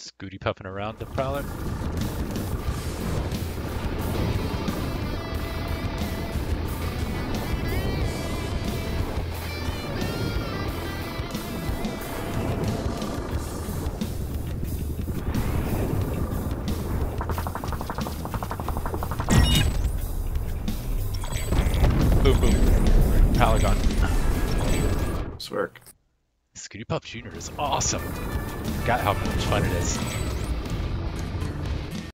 Scooty-puffing around the prowler. Boom, boom. Prowler gone. Nice work. Scooty-Puff Jr. is awesome. Forgot how much fun it is.